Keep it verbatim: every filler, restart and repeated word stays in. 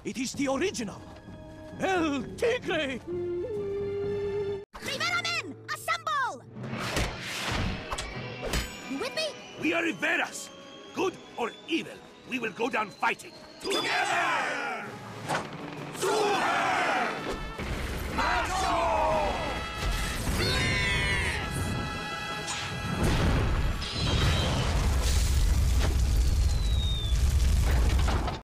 It is the original. El Tigre! Rivera men, assemble! You with me? We are Riveras. Good or evil, we will go down fighting. Together!